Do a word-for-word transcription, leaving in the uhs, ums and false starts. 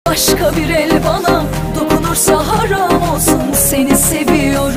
Başka bir el bana dokunursa haram olsun, seni seviyorum.